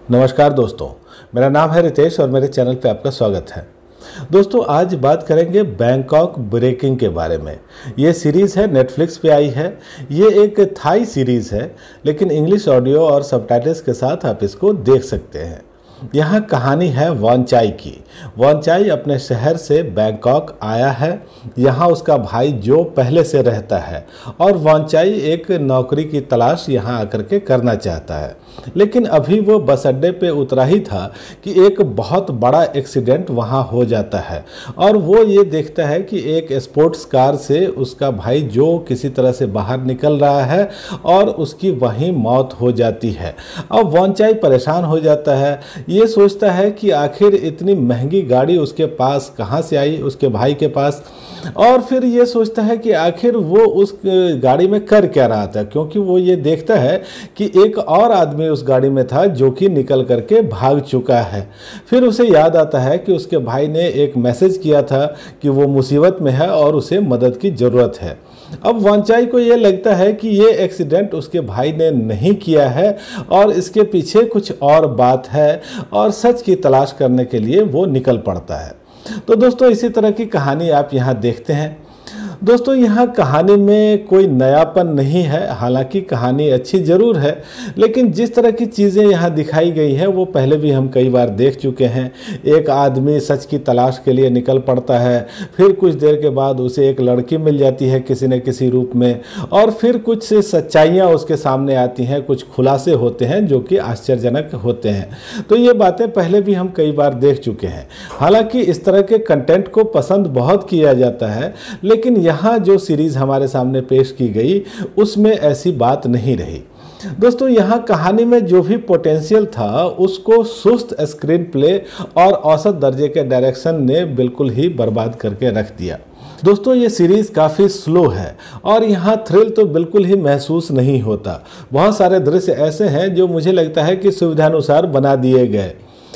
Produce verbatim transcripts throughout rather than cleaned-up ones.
नमस्कार दोस्तों, मेरा नाम है रितेश और मेरे चैनल पे आपका स्वागत है। दोस्तों, आज बात करेंगे बैंकॉक ब्रेकिंग के बारे में। ये सीरीज़ है, नेटफ्लिक्स पे आई है। ये एक थाई सीरीज़ है, लेकिन इंग्लिश ऑडियो और सबटाइटल्स के साथ आप इसको देख सकते हैं। यहाँ कहानी है वॉनचाई की। वॉनचाई अपने शहर से बैंकॉक आया है। यहाँ उसका भाई जो पहले से रहता है और वॉनचाई एक नौकरी की तलाश यहाँ आकर के करना चाहता है। लेकिन अभी वो बस अड्डे पे उतरा ही था कि एक बहुत बड़ा एक्सीडेंट वहाँ हो जाता है और वो ये देखता है कि एक स्पोर्ट्स कार से उसका भाई जो किसी तरह से बाहर निकल रहा है और उसकी वहीं मौत हो जाती है। अब वॉनचाई परेशान हो जाता है। ये सोचता है कि आखिर इतनी महंगी गाड़ी उसके पास कहाँ से आई, उसके भाई के पास। और फिर ये सोचता है कि आखिर वो उस गाड़ी में कर क्या रहा था, क्योंकि वो ये देखता है कि एक और आदमी उस गाड़ी में था जो कि निकल करके भाग चुका है। फिर उसे याद आता है कि उसके भाई ने एक मैसेज किया था कि वो मुसीबत में है और उसे मदद की ज़रूरत है। अब वॉनचाई को ये लगता है कि ये एक्सीडेंट उसके भाई ने नहीं किया है और इसके पीछे कुछ और बात है और सच की तलाश करने के लिए वो निकल पड़ता है। तो दोस्तों, इसी तरह की कहानी आप यहाँ देखते हैं। दोस्तों, यहाँ कहानी में कोई नयापन नहीं है, हालांकि कहानी अच्छी ज़रूर है, लेकिन जिस तरह की चीज़ें यहाँ दिखाई गई हैं वो पहले भी हम कई बार देख चुके हैं। एक आदमी सच की तलाश के लिए निकल पड़ता है, फिर कुछ देर के बाद उसे एक लड़की मिल जाती है किसी न किसी रूप में, और फिर कुछ सच्चाइयाँ उसके सामने आती हैं, कुछ खुलासे होते हैं जो कि आश्चर्यजनक होते हैं। तो ये बातें पहले भी हम कई बार देख चुके हैं। हालांकि इस तरह के कंटेंट को पसंद बहुत किया जाता है, लेकिन यहाँ जो सीरीज़ हमारे सामने पेश की गई उसमें ऐसी बात नहीं रही। दोस्तों, यहाँ कहानी में जो भी पोटेंशियल था उसको सुस्त स्क्रीन प्ले और औसत दर्जे के डायरेक्शन ने बिल्कुल ही बर्बाद करके रख दिया। दोस्तों, ये सीरीज़ काफ़ी स्लो है और यहाँ थ्रिल तो बिल्कुल ही महसूस नहीं होता। बहुत सारे दृश्य ऐसे हैं जो मुझे लगता है कि सुविधानुसार बना दिए गए।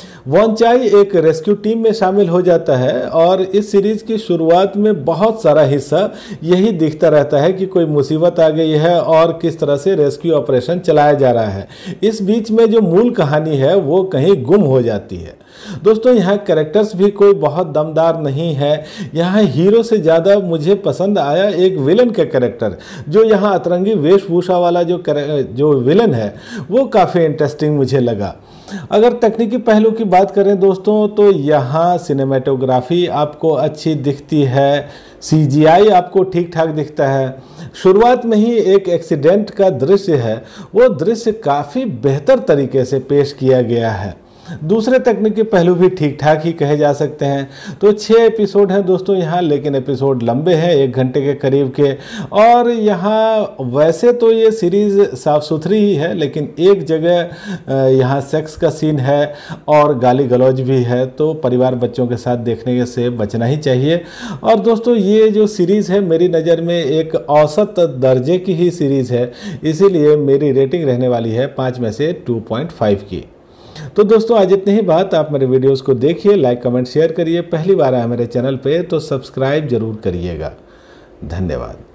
वॉनचाई एक रेस्क्यू टीम में शामिल हो जाता है और इस सीरीज़ की शुरुआत में बहुत सारा हिस्सा यही दिखता रहता है कि कोई मुसीबत आ गई है और किस तरह से रेस्क्यू ऑपरेशन चलाया जा रहा है। इस बीच में जो मूल कहानी है वो कहीं गुम हो जाती है। दोस्तों, यहाँ कैरेक्टर्स भी कोई बहुत दमदार नहीं है। यहाँ हीरो से ज़्यादा मुझे पसंद आया एक विलन का कैरेक्टर, जो यहाँ अतरंगी वेशभूषा वाला जो जो विलन है वो काफ़ी इंटरेस्टिंग मुझे लगा। अगर तकनीकी पहलू की बात करें दोस्तों, तो यहाँ सिनेमेटोग्राफी आपको अच्छी दिखती है, सीजीआई आपको ठीक ठाक दिखता है। शुरुआत में ही एक एक्सीडेंट का दृश्य है, वो दृश्य काफ़ी बेहतर तरीके से पेश किया गया है। दूसरे तकनीकी पहलू भी ठीक ठाक ही कहे जा सकते हैं। तो छः एपिसोड हैं दोस्तों यहाँ, लेकिन एपिसोड लंबे हैं, एक घंटे के करीब के। और यहाँ वैसे तो ये सीरीज़ साफ़ सुथरी ही है, लेकिन एक जगह यहाँ सेक्स का सीन है और गाली गलौज भी है, तो परिवार बच्चों के साथ देखने से बचना ही चाहिए। और दोस्तों, ये जो सीरीज़ है मेरी नज़र में एक औसत दर्जे की ही सीरीज़ है, इसीलिए मेरी रेटिंग रहने वाली है पाँच में से टू पॉइंट फाइव की। तो दोस्तों, आज इतनी ही बात। आप मेरे वीडियोस को देखिए, लाइक कमेंट शेयर करिए। पहली बार आए मेरे चैनल पे तो सब्सक्राइब जरूर करिएगा। धन्यवाद।